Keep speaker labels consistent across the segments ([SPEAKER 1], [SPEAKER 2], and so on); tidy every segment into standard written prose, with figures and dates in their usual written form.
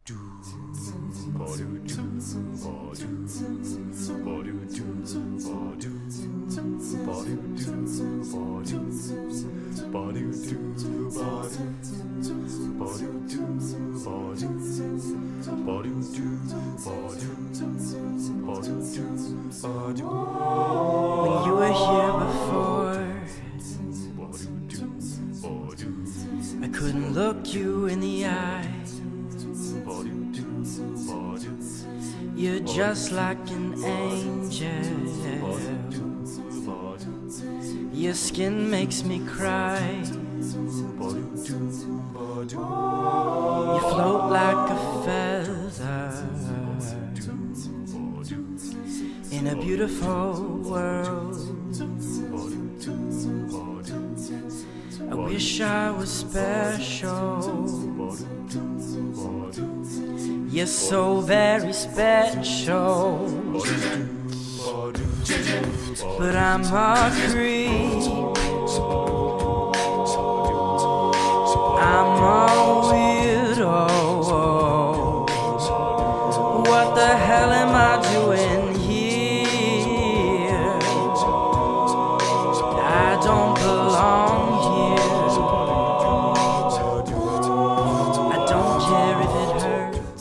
[SPEAKER 1] When you were here before, I couldn't look you in the eye. You're just like an angel. Your skin makes me cry. You float like a feather in a beautiful world. I wish I was special. You're so very special. But I'm a creep. I'm a weirdo. What the hell am I doing here? I don't belong here. I don't care if it hurts.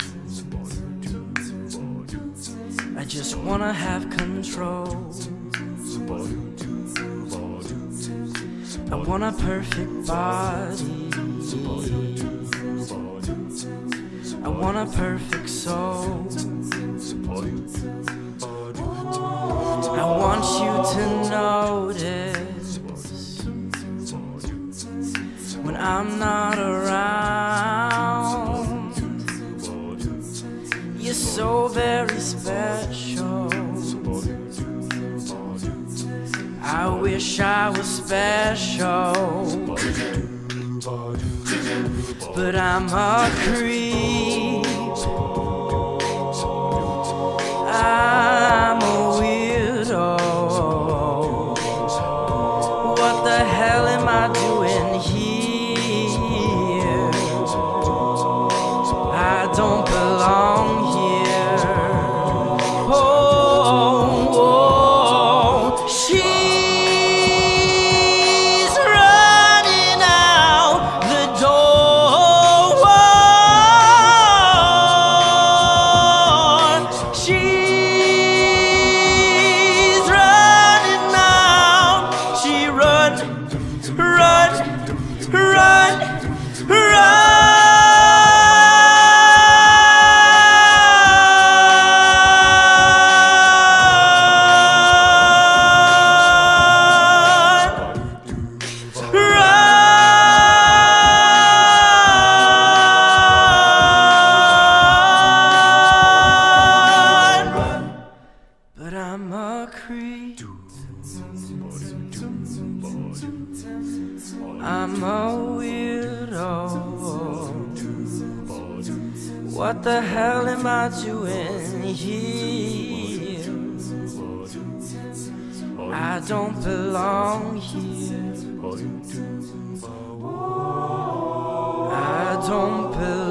[SPEAKER 1] I just wanna have control. I want a perfect body. I want a perfect soul. I want you to notice when I'm not around. You're so very special. I wish I was special, but I'm a creep. I'm a weirdo. What the hell am I doing here? I don't belong here. Oh, oh, she's running out the door. She's running out. She run, run, run, run. But I'm a creep. I'm a weirdo. What the hell am I doing here? I don't belong here. I don't belong.